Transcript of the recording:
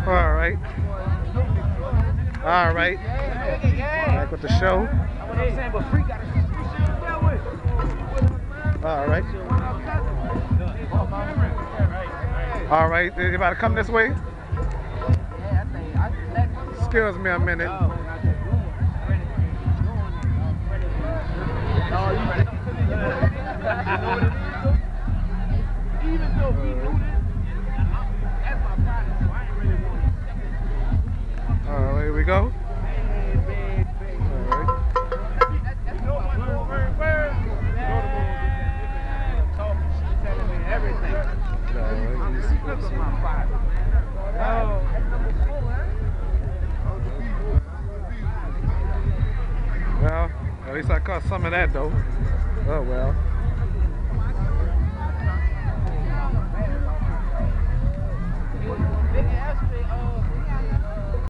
All right. All right. Back with the show. All right. All right. You about to come this way? Excuse me a minute. All right, here we go. Well, at least I caught some of that though. Oh well.